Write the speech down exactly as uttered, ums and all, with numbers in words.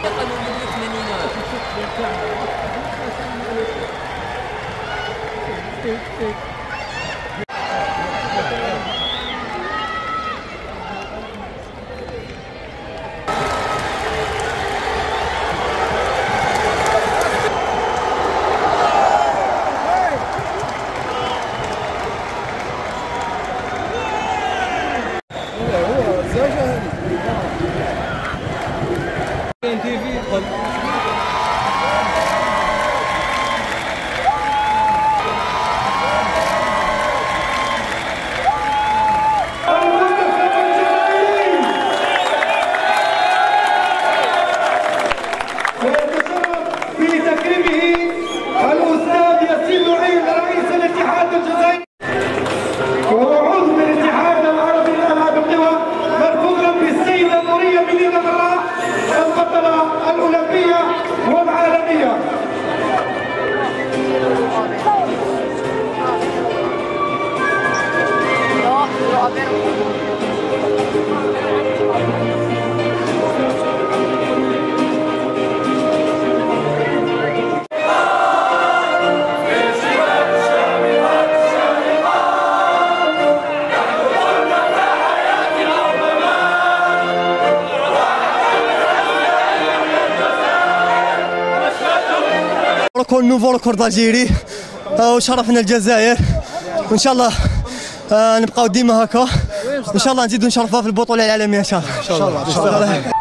نوفو ريكورد الجيري وشرفنا الجزائر، وان شاء الله نبقاو ديما هكا، ان شاء الله نزيدو نشرفوها في البطوله العالميه ان شاء الله.